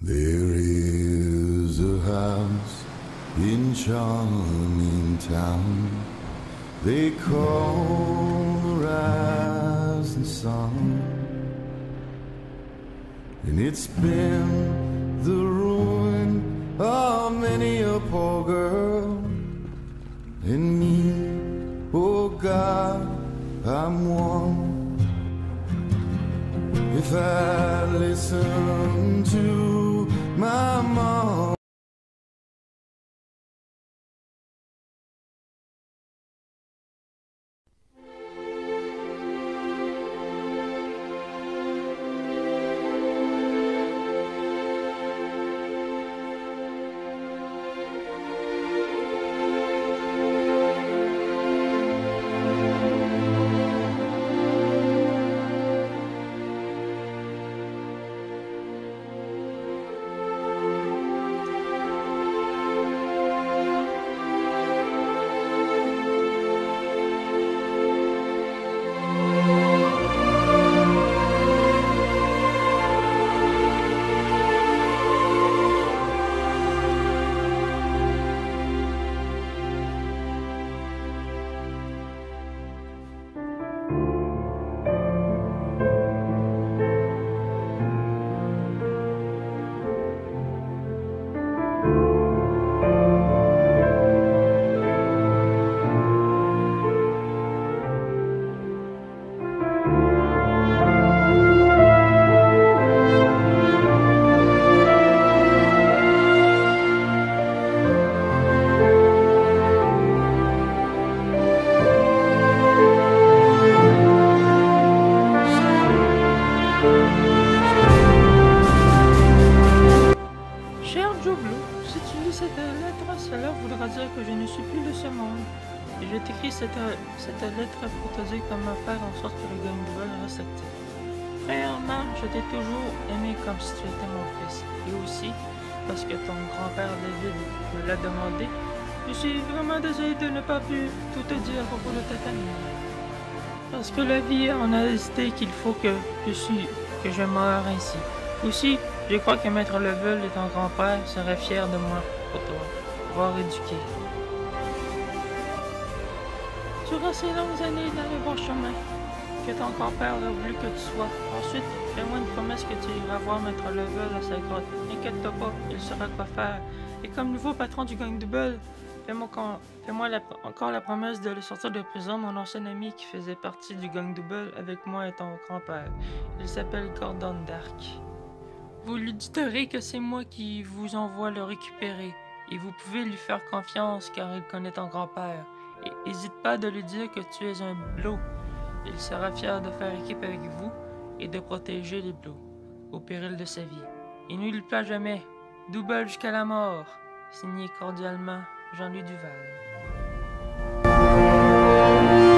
There is a house in charming town they call the rising sun, and it's been the ruin of many a poor girl and me. Oh God, I'm one. If I listen to my mom. Cela voudra dire que je ne suis plus de ce monde. Et je t'écris cette lettre pour te dire comment faire en sorte que le Gundobel reste actif. Premièrement, je t'ai toujours aimé comme si tu étais mon fils. Et aussi, parce que ton grand-père David me l'a demandé, je suis vraiment désolé de ne pas pu tout te dire à propos de ta famille. Parce que la vie en a décidé qu'il faut que je meure ainsi. Aussi, je crois que Maître Level et ton grand-père seraient fiers de moi pour t'avoir éduqué. Durant ces longues années dans le bon chemin que ton grand-père a voulu que tu sois. Ensuite, fais-moi une promesse que tu iras voir Maître Level à sa grotte. N'inquiète-toi pas, il saura quoi faire. Et comme nouveau patron du Gundobel, fais-moi encore la promesse de le sortir de prison, mon ancien ami qui faisait partie du Gundobel avec moi et ton grand-père. Il s'appelle Gordon Dark. Vous lui direz que c'est moi qui vous envoie le récupérer, et vous pouvez lui faire confiance car il connaît ton grand-père. Et n'hésite pas de lui dire que tu es un Blow. Il sera fier de faire équipe avec vous et de protéger les Blows, au péril de sa vie. Et n'oublie pas jamais, Double jusqu'à la mort. Signé cordialement, Jean-Louis Duval.